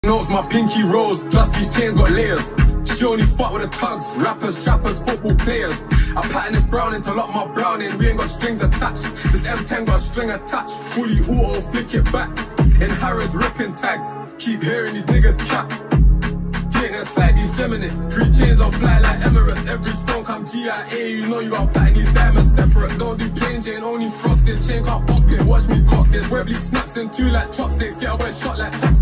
Notes my pinky rose, plus these chains got layers. She only fuck with the thugs, rappers, trappers, football players. I pattern this browning to lock my browning, we ain't got strings attached. This M10 got a string attached, fully auto, flick it back. In Harrods ripping tags, keep hearing these niggas cap. Getting a slide, these Gemini, 3 chains on fly like Emirates. Every stone come GIA, you know you got pattern these diamonds separate. Don't do plain Jane, only frosted, chain can't pop it. Watch me cock this, Webley snaps in 2 like chopsticks, get away shot like taps.